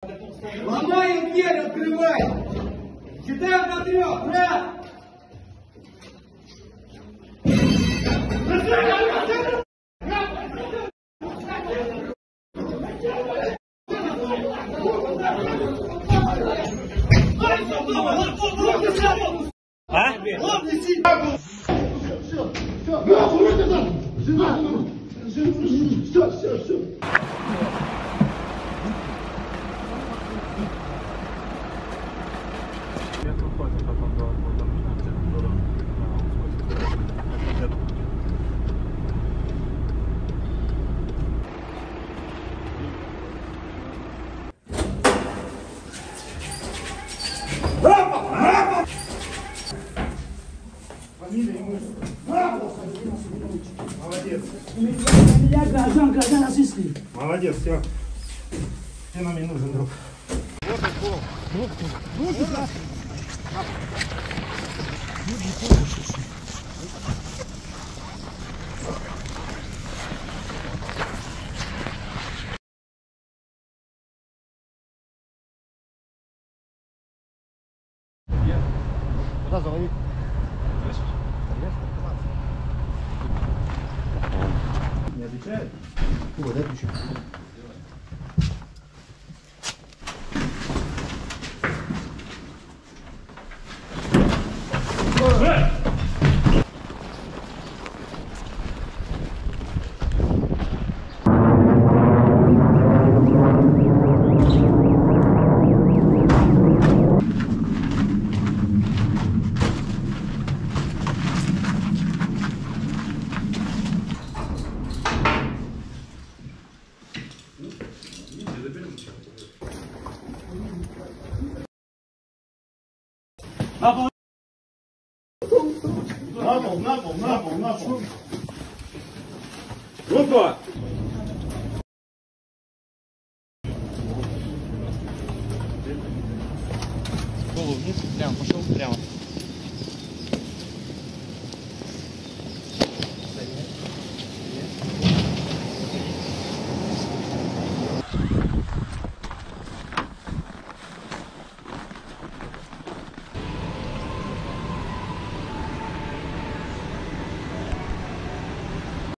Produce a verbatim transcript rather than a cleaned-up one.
Ломаем дверь, открывай! Считаем до трех, раз! А? Все, все, все. Молодец. Я граждан, граждан российский. Молодец, все. Ты нам не нужен, друг. Вот и пол. Руки, да. Куда звонить? Не отвечает? О, дай ключи. На пол! На пол, на пол, на пол, на пол. Группа!